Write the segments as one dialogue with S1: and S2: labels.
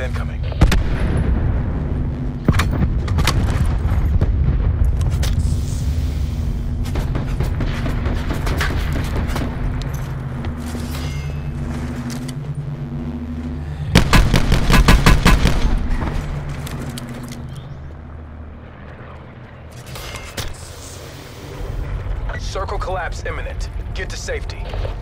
S1: incoming. Circle collapse imminent. Get to safety.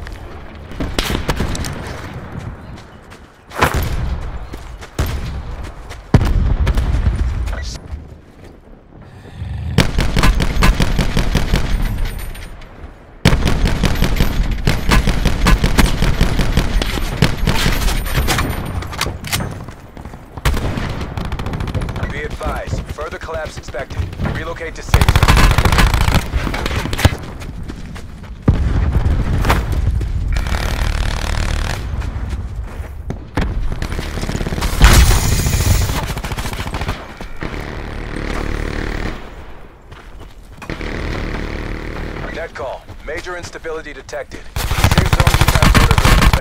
S1: Be advised, further collapse expected. Relocate to safety. Net call. Major instability detected. Safe zone detected.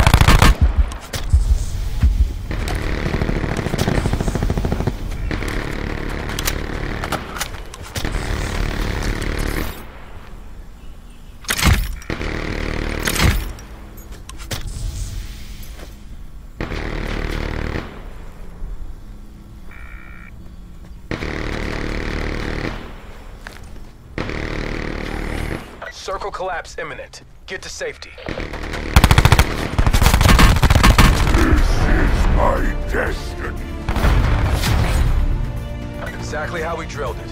S1: Circle collapse imminent. Get to safety.
S2: This is my destiny.
S1: Exactly how we drilled it.